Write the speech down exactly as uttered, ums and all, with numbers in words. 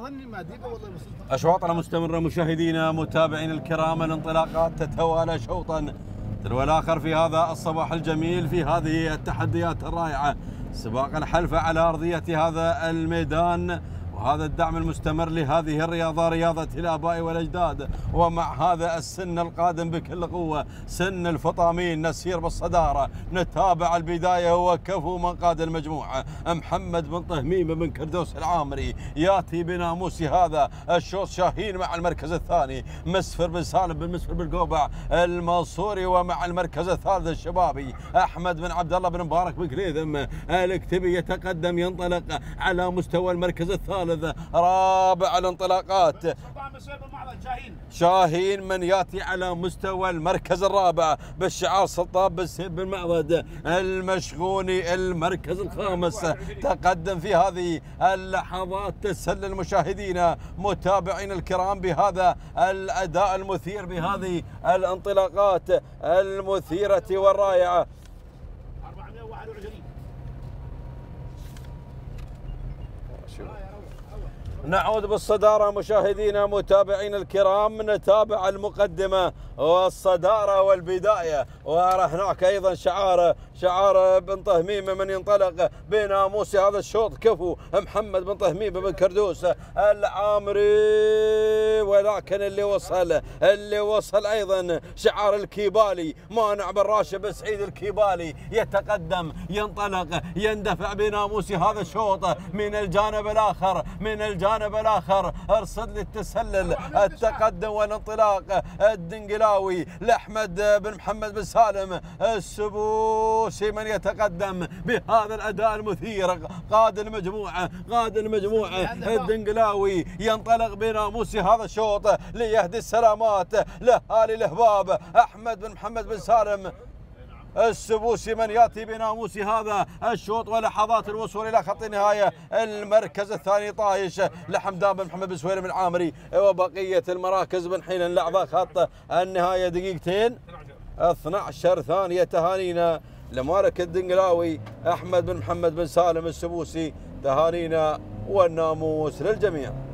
أشواطنا مستمرة مشاهدينا متابعين الكرام، الانطلاقات تتوالى شوطا تلو الآخر في هذا الصباح الجميل في هذه التحديات الرائعة. سباق الحلفة على أرضية هذا الميدان وهذا الدعم المستمر لهذه الرياضة، رياضة الآباء والأجداد، ومع هذا السن القادم بكل قوة، سن الفطامين، نسير بالصدارة. نتابع البداية وكفو من قاد المجموعة محمد بن طهميم بن كردوس العامري، ياتي بناموس هذا الشوط شاهين مع المركز الثاني، مسفر بن سالم بن مسفر بالقوبع المنصوري، ومع المركز الثالث الشبابي أحمد بن عبد الله بن مبارك بن كليثم الكتبي يتقدم، ينطلق على مستوى المركز الثالث. رابع الانطلاقات شاهين من ياتي على مستوى المركز الرابع بالشعار سلطان بن سيف بن معبد المشغوني المركز الخامس. تقدم في هذه اللحظات تسلل المشاهدين متابعين الكرام بهذا الأداء المثير بهذه الانطلاقات المثيرة والرائعة. نعود بالصدارة مشاهدينا متابعين الكرام، نتابع المقدمة والصدارة والبداية، وهناك أيضا شعار شعار بن طهميم من ينطلق بناموس هذا الشوط كفو محمد بن طهميم بن كردوس العامري، ولكن اللي وصل اللي وصل أيضا شعار الكيبالي مانع بن راشد بن سعيد الكيبالي، يتقدم ينطلق يندفع بناموس هذا الشوط من الجانب الآخر من الجانب الجانب الآخر. ارصد للتسلل التقدم والانطلاق الدنقلاوي لأحمد بن محمد بن سالم السبوسي من يتقدم بهذا الأداء المثير. قاد المجموعة قاد المجموعة الدنقلاوي ينطلق بناموس هذا الشوط ليهدي السلامات لأهالي الهباب. أحمد بن محمد بن سالم السبوسي من ياتي بناموس هذا الشوط، ولحظات الوصول الى خط النهايه. المركز الثاني طايش لحمدان بن محمد بن سويرم العامري، وبقيه المراكز من حين لحظه خط النهايه دقيقتين اثني عشر ثانيه. تهانينا لمالك الدنقلاوي احمد بن محمد بن سالم السبوسي، تهانينا والناموس للجميع.